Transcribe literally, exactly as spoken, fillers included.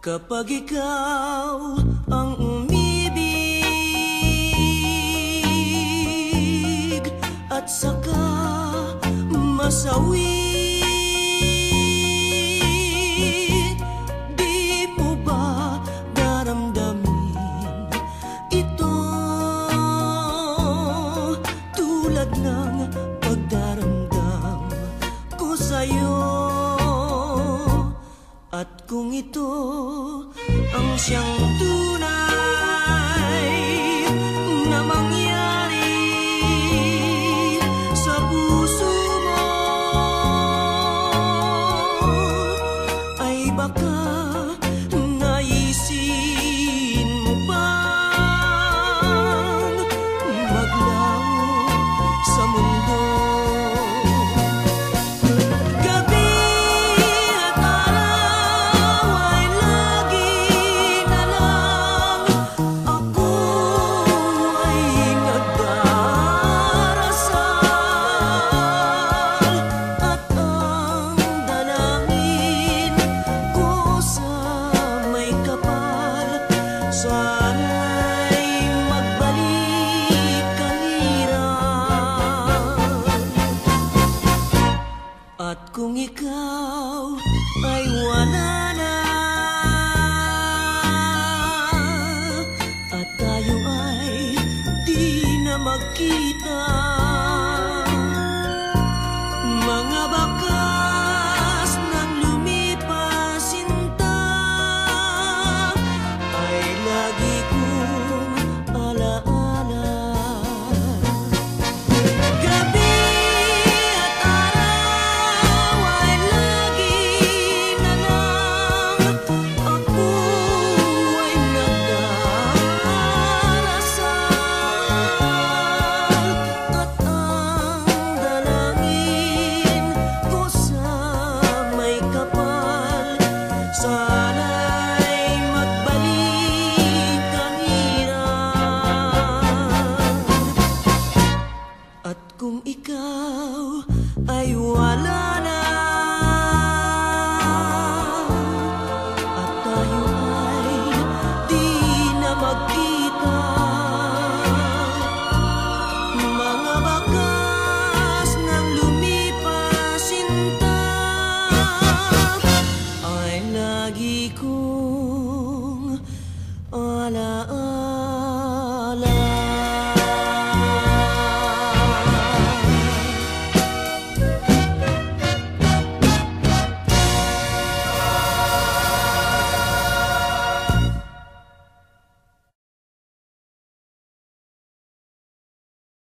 Kapag ikaw ang umibig at saka masawi, di mo ba daramdamin ito tulad ng pagdaramdam ko sa'yo? At kung ito ang siyang tunay na mangyari sa puso mo, ay baka naisin mo bang maglaho sa mundo? Sana'y magbalik kalirang. At kung ikaw ay wala na at tayo ay di na magkita,